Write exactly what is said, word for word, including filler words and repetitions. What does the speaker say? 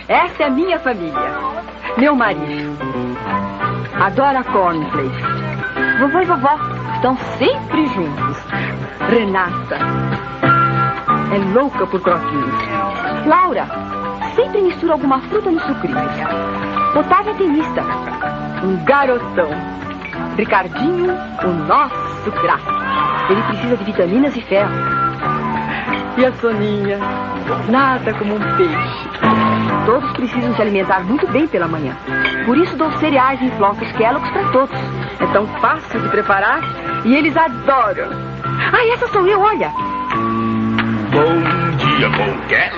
Essa é a minha família. Meu marido adora cornflakes. Vovô e vovó estão sempre juntos. Renata é louca por croquinhos. Laura sempre mistura alguma fruta nos sucrilhos. Otávio é tenista. Um garotão. Ricardinho, o nosso craque. Ele precisa de vitaminas e ferro. E a Soninha, nada como um peixe. Todos precisam se alimentar muito bem pela manhã. Por isso dou cereais em flocos Kellogg's para todos. É tão fácil de preparar e eles adoram. Ah, essa sou eu, olha. Bom dia, Bom Kellogg's.